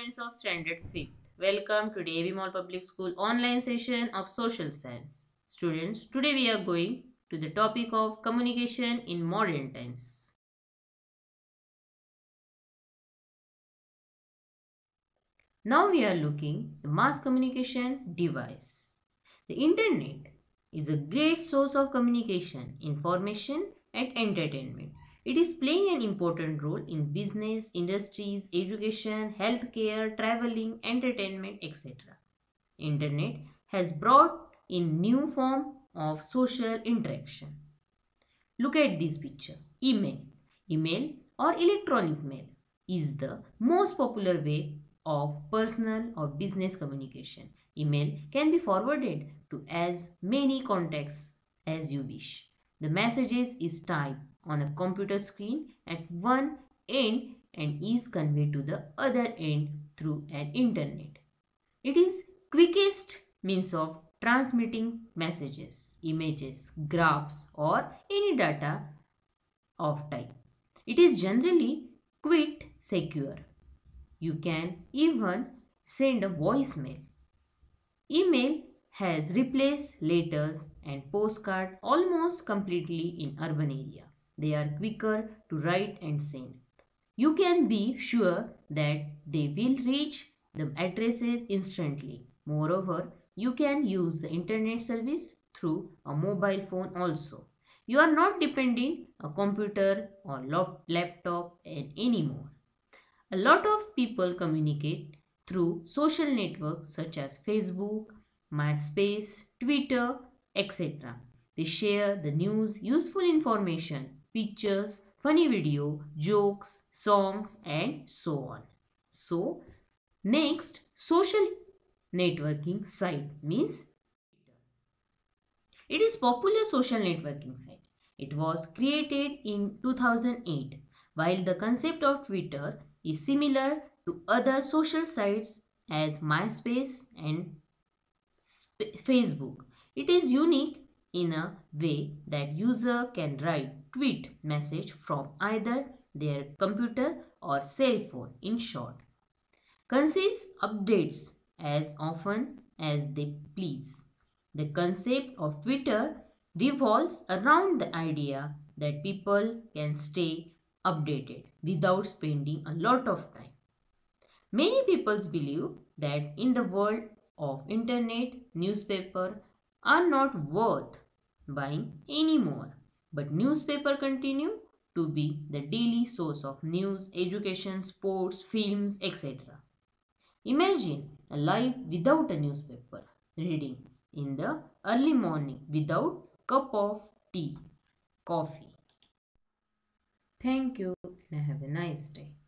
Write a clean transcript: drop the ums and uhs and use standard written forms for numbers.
students of Standard 5th. Welcome to Davy Mall Public School online session of Social Science. Students, today we are going to the topic of communication in modern times. Now we are looking at the mass communication device. The internet is a great source of communication, information and entertainment. It is playing an important role in business, industries, education, healthcare, traveling, entertainment, etc. Internet has brought in new form of social interaction. Look at this picture. Email. Email or electronic mail is the most popular way of personal or business communication. Email can be forwarded to as many contacts as you wish. The messages is typed on a computer screen at one end and is conveyed to the other end through an internet. It is quickest means of transmitting messages, images, graphs or any data of type. It is generally quite secure. You can even send a voicemail. Email has replaced letters and postcard almost completely in urban area. They are quicker to write and send. You can be sure that they will reach the addresses instantly. Moreover, you can use the internet service through a mobile phone also. You are not depending a computer or laptop anymore. A lot of people communicate through social networks such as Facebook, MySpace, Twitter, etc. They share the news, useful information, pictures, funny video, jokes, songs and so on. So, next, social networking site means it is popular social networking site. It was created in 2008. While the concept of Twitter is similar to other social sites as MySpace and Facebook, it is unique in a way that user can write tweet message from either their computer or cell phone. In short, concise updates as often as they please. The concept of Twitter revolves around the idea that people can stay updated without spending a lot of time. Many people believe that in the world of internet, newspaper are not worth buying anymore. But newspaper continue to be the daily source of news, education, sports, films, etc. Imagine a life without a newspaper, reading in the early morning without cup of tea, coffee. Thank you and have a nice day.